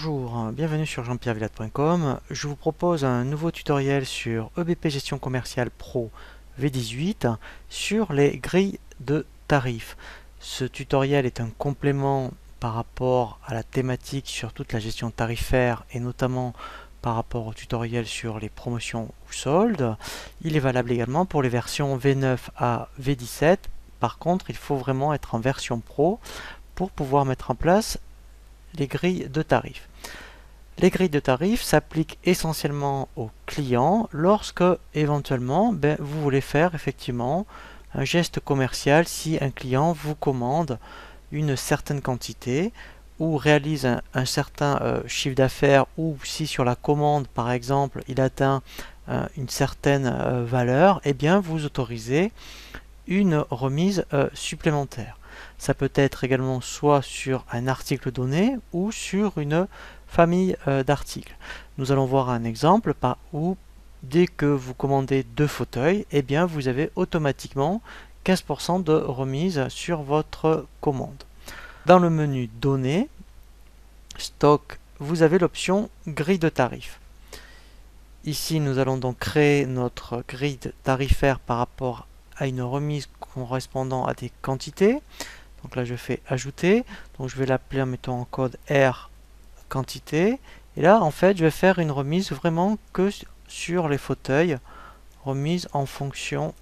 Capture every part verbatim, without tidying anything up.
Bonjour, bienvenue sur jean pierre villade point com. Je vous propose un nouveau tutoriel sur E B P Gestion Commerciale Pro V dix-huit sur les grilles de tarifs. Ce tutoriel est un complément par rapport à la thématique sur toute la gestion tarifaire et notamment par rapport au tutoriel sur les promotions ou soldes. Il est valable également pour les versions V neuf à V dix-sept. Par contre, il faut vraiment être en version pro pour pouvoir mettre en place les grilles de tarifs. Les grilles de tarifs s'appliquent essentiellement aux clients lorsque éventuellement ben, vous voulez faire effectivement un geste commercial si un client vous commande une certaine quantité ou réalise un, un certain euh, chiffre d'affaires, ou si sur la commande par exemple il atteint euh, une certaine euh, valeur, et eh bien vous autorisez une remise euh, supplémentaire. Ça peut être également soit sur un article donné ou sur une famille euh, d'articles. Nous allons voir un exemple par où dès que vous commandez deux fauteuils, eh bien vous avez automatiquement quinze pour cent de remise sur votre commande. Dans le menu Données, Stock, vous avez l'option Grille de tarifs. Ici, nous allons donc créer notre grille tarifaire par rapport à une remise correspondant à des quantités. Donc là, je fais ajouter. Donc je vais l'appeler en mettant en code R quantité. Et là, en fait, je vais faire une remise vraiment que sur les fauteuils. Remise en fonction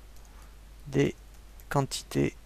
des quantités.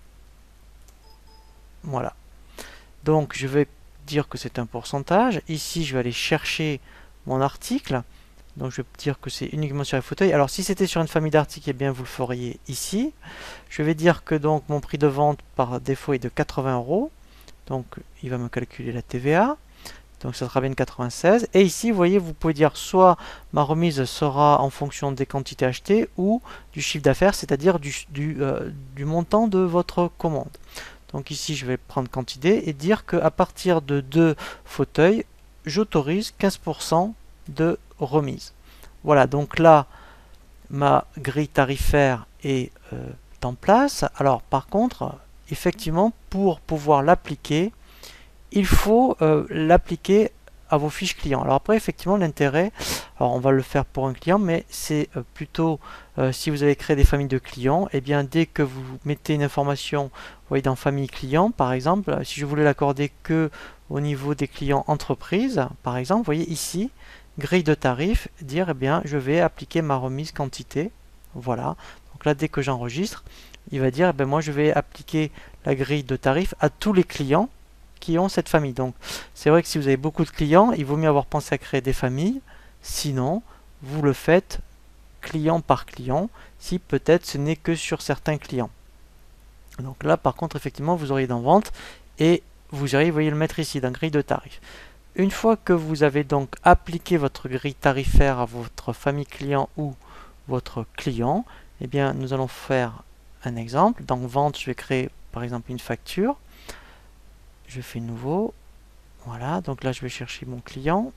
Voilà. Donc je vais dire que c'est un pourcentage. Ici, je vais aller chercher mon article. Donc je vais dire que c'est uniquement sur les fauteuils. Alors si c'était sur une famille d'articles, eh bien vous le feriez ici. Je vais dire que donc mon prix de vente par défaut est de quatre-vingts euros. Donc il va me calculer la T V A. Donc ça sera bien quatre-vingt-seize. Et ici, vous voyez, vous pouvez dire soit ma remise sera en fonction des quantités achetées ou du chiffre d'affaires, c'est-à-dire du, du, euh, du montant de votre commande. Donc ici, je vais prendre quantité et dire qu'à partir de deux fauteuils, j'autorise quinze pour cent de remise. Voilà, donc là, ma grille tarifaire est euh, en place. Alors, par contre, effectivement, pour pouvoir l'appliquer, il faut euh, l'appliquer à vos fiches clients. Alors après, effectivement, l'intérêt, alors on va le faire pour un client, mais c'est euh, plutôt euh, si vous avez créé des familles de clients, et eh bien dès que vous mettez une information, vous voyez dans famille client, par exemple, si je voulais l'accorder que au niveau des clients entreprises, par exemple, vous voyez ici, grille de tarifs, dire, eh bien, je vais appliquer ma remise quantité. Voilà. Donc là, dès que j'enregistre, il va dire, eh bien, moi, je vais appliquer la grille de tarifs à tous les clients qui ont cette famille. Donc, c'est vrai que si vous avez beaucoup de clients, il vaut mieux avoir pensé à créer des familles. Sinon, vous le faites client par client, si peut-être ce n'est que sur certains clients. Donc là, par contre, effectivement, vous auriez dans vente et vous auriez, vous voyez le mettre ici, dans grille de tarifs. Une fois que vous avez donc appliqué votre grille tarifaire à votre famille client ou votre client, eh bien, nous allons faire un exemple. Dans vente, je vais créer par exemple une facture. Je fais nouveau. Voilà, donc là, je vais chercher mon client.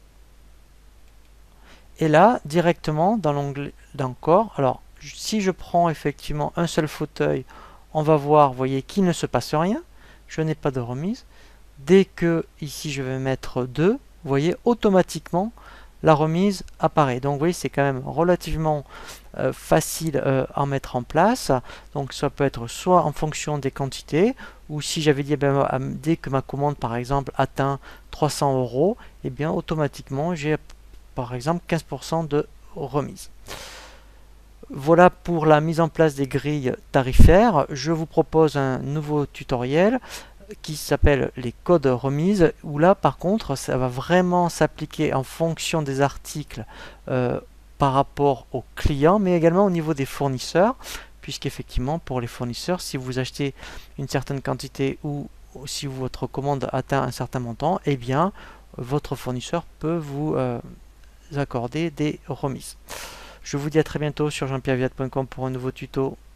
Et là, directement dans l'onglet d'encore, alors si je prends effectivement un seul fauteuil, on va voir, vous voyez, qu'il ne se passe rien. Je n'ai pas de remise. Dès que ici je vais mettre deux, vous voyez automatiquement la remise apparaît. Donc vous voyez, c'est quand même relativement euh, facile euh, à mettre en place. Donc ça peut être soit en fonction des quantités, ou si j'avais dit eh bien, dès que ma commande par exemple atteint trois cents euros, et eh bien automatiquement j'ai par exemple quinze pour cent de remise. Voilà pour la mise en place des grilles tarifaires. Je vous propose un nouveau tutoriel qui s'appelle les codes remise, où là par contre ça va vraiment s'appliquer en fonction des articles euh, par rapport aux clients, mais également au niveau des fournisseurs, puisqu'effectivement pour les fournisseurs, si vous achetez une certaine quantité ou si votre commande atteint un certain montant, eh bien votre fournisseur peut vous euh, accorder des remises. Je vous dis à très bientôt sur jean pierre villade point com pour un nouveau tuto.